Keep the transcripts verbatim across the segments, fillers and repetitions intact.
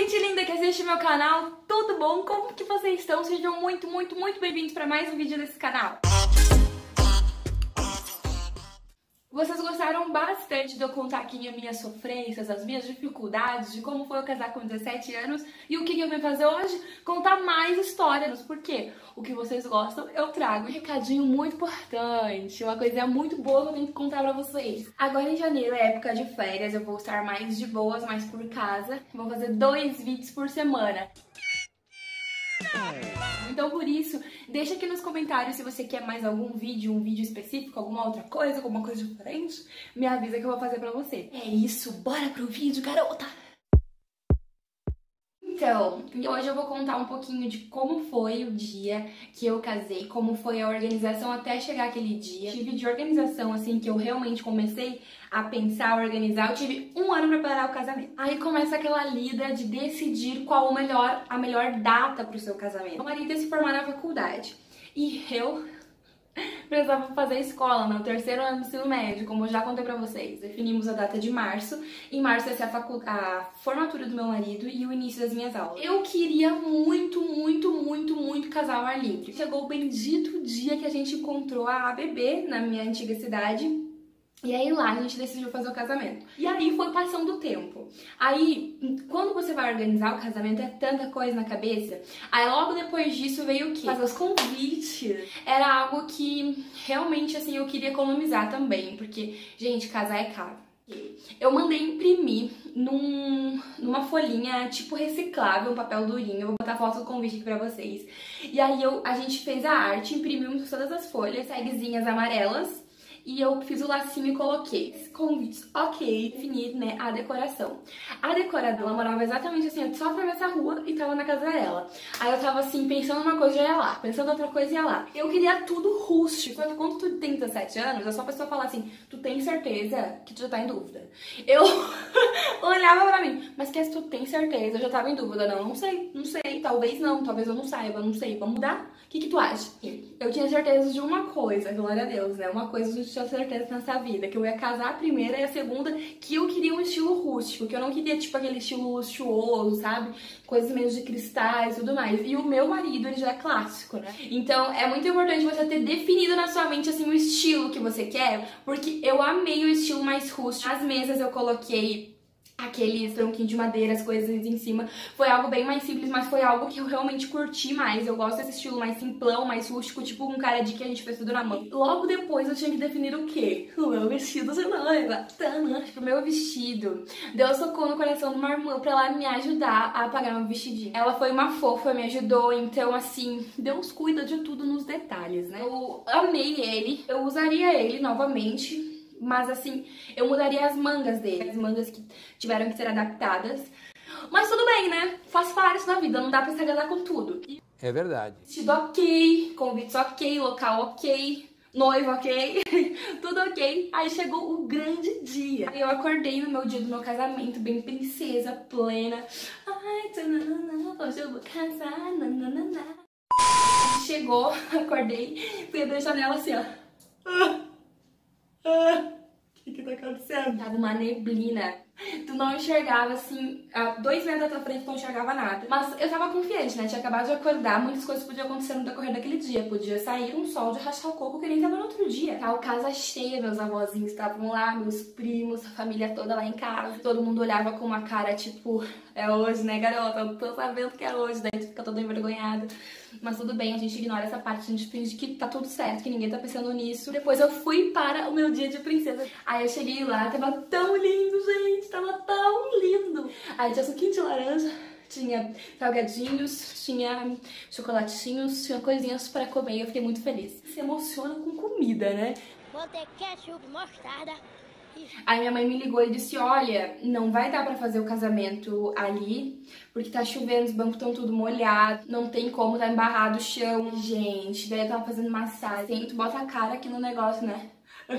gente linda que assiste meu canal, tudo bom? Como que vocês estão? Sejam muito, muito, muito bem-vindos para mais um vídeo desse canal. Vocês gostaram bastante de eu contar aqui as minhas sofrências, as minhas dificuldades, de como foi eu casar com dezessete anos e o que eu vim fazer hoje? Contar mais histórias, porque o que vocês gostam eu trago. Um recadinho muito importante, uma coisinha muito boa que eu tenho que contar pra vocês. Agora em janeiro é época de férias, eu vou estar mais de boas, mais por casa. Vou fazer dois vídeos por semana. Então por isso, deixa aqui nos comentários se você quer mais algum vídeo, um vídeo específico, alguma outra coisa, alguma coisa diferente. Me avisa que eu vou fazer pra você. É isso, bora pro vídeo, garota! Então, hoje eu vou contar um pouquinho de como foi o dia que eu casei, como foi a organização até chegar aquele dia. Tive de organização, assim, que eu realmente comecei a pensar, a organizar, eu tive um ano pra preparar o casamento. Aí começa aquela lida de decidir qual o melhor, a melhor data pro seu casamento. Meu marido ia se formar na faculdade e eu precisava fazer escola no terceiro ano do ensino médio, como eu já contei pra vocês. Definimos a data de março. Em março ia ser a, facu... a formatura do meu marido e o início das minhas aulas. Eu queria muito, muito, muito, muito casar ao ar livre. Chegou o bendito dia que a gente encontrou a A B B na minha antiga cidade. E aí lá a gente decidiu fazer o casamento. E aí foi passando o tempo. Aí, quando você vai organizar o casamento, é tanta coisa na cabeça. Aí logo depois disso veio o quê? Fazer os convites. Era algo que realmente, assim, eu queria economizar também. Porque, gente, casar é caro. Eu mandei imprimir num, numa folhinha tipo reciclável, um papel durinho. Eu vou botar foto do convite aqui pra vocês. E aí eu, a gente fez a arte, imprimimos todas as folhas, tagzinhas amarelas. E eu fiz o lacinho e coloquei convites, ok, definir, né, a decoração. A decoradora, ela morava exatamente assim, só foi nessa rua e tava na casa dela. Aí eu tava assim, pensando uma coisa, já ia lá, pensando outra coisa, ia lá. Eu queria tudo rústico. Quando, quando tu tem dezessete anos, é só a pessoa falar assim, tu tem certeza que tu já tá em dúvida? Eu olhava pra mim, mas que se tu tem certeza, eu já tava em dúvida. Não, não sei, não sei, talvez não, talvez eu não saiba, não sei, vamos mudar? O que que tu acha? Eu tinha certeza de uma coisa, glória a Deus, né, uma coisa eu tinha certeza nessa vida, que eu ia casar a primeira e a segunda, que eu queria um estilo rústico, que eu não queria, tipo, aquele estilo luxuoso, sabe? Coisas meio de cristais e tudo mais. E o meu marido, ele já é clássico, né? Então, é muito importante você ter definido na sua mente, assim, o estilo que você quer, porque eu amei o estilo mais rústico. As mesas eu coloquei aqueles tronquinhos de madeira, as coisas em cima. Foi algo bem mais simples, mas foi algo que eu realmente curti mais. Eu gosto desse estilo mais simplão, mais rústico, tipo um cara de que a gente fez tudo na mão. Logo depois eu tinha que definir o quê? O meu vestido de noiva. O meu vestido. Deus tocou no coração de uma irmã pra ela me ajudar a pagar meu vestidinho. Ela foi uma fofa, me ajudou, então assim, Deus cuida de tudo nos detalhes, né? Eu amei ele, eu usaria ele novamente. Mas assim, eu mudaria as mangas dele, as mangas que tiveram que ser adaptadas. Mas tudo bem, né? Faz parte da vida, não dá pra se agradar com tudo. É verdade. Vestido ok, convites ok, local ok, noiva ok, tudo ok. Aí chegou o grande dia. Aí eu acordei no meu dia do meu casamento, bem princesa, plena. Ai, tananana, hoje eu vou casar, nananana. Chegou, acordei, fui abrir a janela assim, ó. Ah, o que que tá acontecendo? Tava uma neblina. Tu não enxergava, assim, a dois metros da tua frente tu não enxergava nada. Mas eu tava confiante, né? Tinha acabado de acordar, muitas coisas podiam acontecer no decorrer daquele dia. Podia sair um sol de rachar o coco que nem tava no outro dia. Tá, o casa cheia, meus avózinhos estavam lá, meus primos, a família toda lá em casa. Todo mundo olhava com uma cara, tipo, é hoje, né, garota? Eu tô sabendo que é hoje, daí tu fica toda envergonhada. Mas tudo bem, a gente ignora essa parte, a gente finge que tá tudo certo, que ninguém tá pensando nisso. Depois eu fui para o meu dia de princesa. Aí eu cheguei lá, tava tão lindo, gente, tava tão lindo. Aí tinha suquinho de laranja, tinha salgadinhos, tinha chocolatinhos, tinha coisinhas pra comer. Eu fiquei muito feliz. Se emociona com comida, né? Vou ter ketchup, mostarda. Aí minha mãe me ligou e disse, olha, não vai dar pra fazer o casamento ali, porque tá chovendo, os bancos estão tudo molhados, não tem como, tá embarrado o chão. Gente, daí eu tava fazendo massagem, tu bota a cara aqui no negócio, né?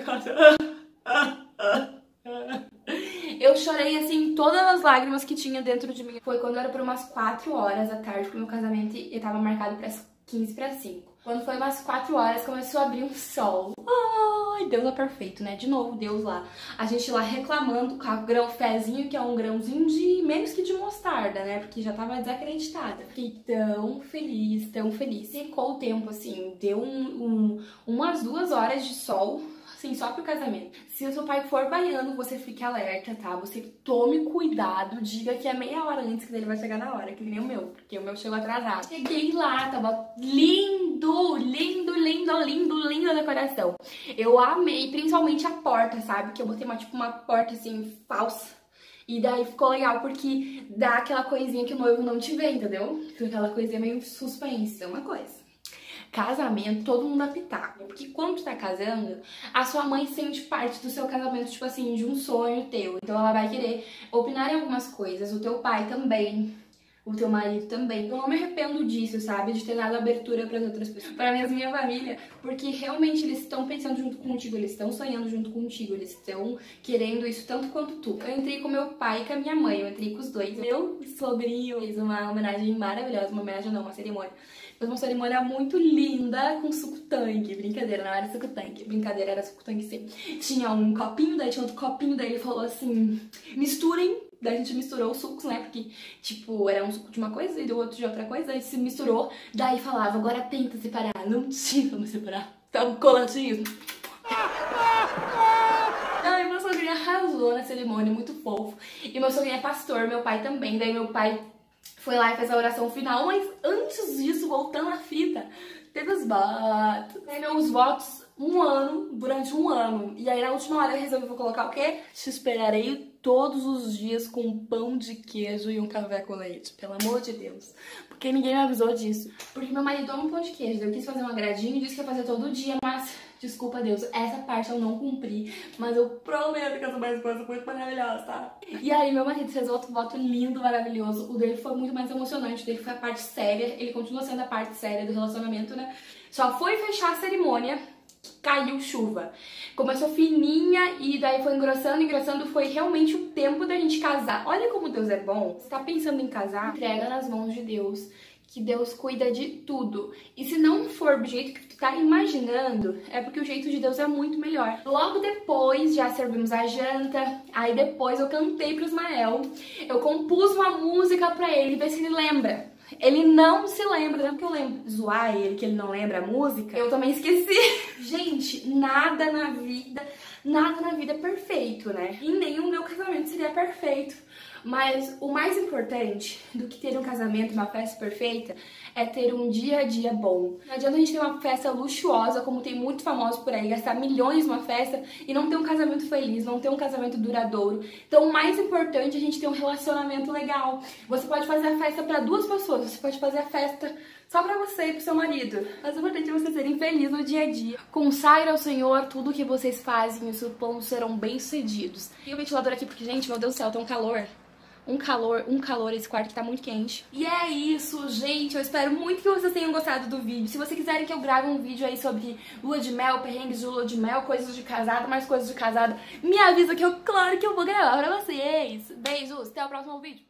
Eu chorei, assim, todas as lágrimas que tinha dentro de mim. Foi quando era por umas quatro horas da tarde, porque o meu casamento eu tava marcado para quinze para cinco. Quando foi umas quatro horas, começou a abrir um sol. Ai, Deus é perfeito, né? De novo, Deus lá. A gente lá reclamando com o grão fezinho, que é um grãozinho de menos que de mostarda, né? Porque já tava desacreditada. Fiquei tão feliz, tão feliz. Secou o tempo, assim, deu um, um, umas duas horas de sol, assim, só pro casamento. Se o seu pai for baiano, você fique alerta, tá? Você tome cuidado, diga que é meia hora antes que ele vai chegar na hora, que nem o meu, porque o meu chegou atrasado. Cheguei lá, tava lindo, lindo, lindo, lindo, lindo a decoração. Eu amei, principalmente a porta, sabe? Que eu botei uma, tipo, uma porta, assim, falsa. E daí ficou legal porque dá aquela coisinha que o noivo não te vê, entendeu? Fica aquela coisinha meio suspense, é uma coisa. Casamento, todo mundo apitar. Porque quando tu tá casando, a sua mãe sente parte do seu casamento, tipo assim, de um sonho teu. Então ela vai querer opinar em algumas coisas. O teu pai também. O teu marido também. Eu não me arrependo disso, sabe? De ter dado abertura para as outras pessoas. Para minha minha família. Porque realmente eles estão pensando junto contigo. Eles estão sonhando junto contigo. Eles estão querendo isso tanto quanto tu. Eu entrei com meu pai e com a minha mãe. Eu entrei com os dois. Meu sogrinho fez uma homenagem maravilhosa. Uma homenagem não, uma cerimônia. Fez uma cerimônia muito linda com suco tangue. Brincadeira, não era suco tangue. Brincadeira, era suco tangue sim. Tinha um copinho, daí tinha outro copinho. Daí ele falou assim, misturem. Daí a gente misturou os sucos, né? Porque, tipo, era um suco de uma coisa e do outro de outra coisa. Aí se misturou. Daí falava, agora tenta separar. Não tinha como separar. Tava coladinho. Ai, meu sogrinho arrasou na cerimônia, muito fofo. E meu sogrinho é pastor, meu pai também. Daí meu pai foi lá e fez a oração final. Mas antes disso, voltando à fita, teve os votos. Aí meus votos um ano, durante um ano. E aí na última hora eu resolvi colocar o quê? Te esperarei todos os dias com um pão de queijo e um café com leite. Pelo amor de Deus. Porque ninguém me avisou disso. Porque meu marido ama um pão de queijo. Eu quis fazer um agradinho e disse que ia fazer todo dia, mas desculpa Deus, essa parte eu não cumpri. Mas eu prometo que eu sou uma esposa muito maravilhosa, tá? E aí meu marido fez outro voto lindo, maravilhoso. O dele foi muito mais emocionante. O dele foi a parte séria. Ele continua sendo a parte séria do relacionamento, né? Só foi fechar a cerimônia, caiu chuva. Começou fininha e daí foi engrossando, engrossando. Foi realmente o tempo da gente casar. Olha como Deus é bom. Você tá pensando em casar? Entrega nas mãos de Deus, que Deus cuida de tudo. E se não for do jeito que tu tá imaginando, é porque o jeito de Deus é muito melhor. Logo depois já servimos a janta. Aí depois eu cantei pro Ismael. Eu compus uma música pra ele, ver se ele lembra. Ele não se lembra, lembra que eu lembro zoar ele, que ele não lembra a música? Eu também esqueci. Gente, nada na vida, nada na vida é perfeito, né? E nem o meu casamento seria perfeito. Mas o mais importante do que ter um casamento, uma festa perfeita, é ter um dia a dia bom. Não adianta a gente ter uma festa luxuosa, como tem muito famoso por aí, gastar milhões numa festa e não ter um casamento feliz, não ter um casamento duradouro. Então o mais importante é a gente ter um relacionamento legal. Você pode fazer a festa para duas pessoas, você pode fazer a festa só pra você e pro seu marido. Mas o importante é vocês serem felizes no dia a dia. Consagra ao Senhor tudo que vocês fazem e os seus planos serão bem-sucedidos. E o ventilador aqui, porque, gente, meu Deus do céu, tem um calor. Um calor, um calor, esse quarto que tá muito quente. E é isso, gente. Eu espero muito que vocês tenham gostado do vídeo. Se vocês quiserem que eu grave um vídeo aí sobre lua de mel, perrengues de lua de mel, coisas de casada, mais coisas de casada, me avisa que eu, claro que eu vou gravar pra vocês. Beijos, até o próximo vídeo.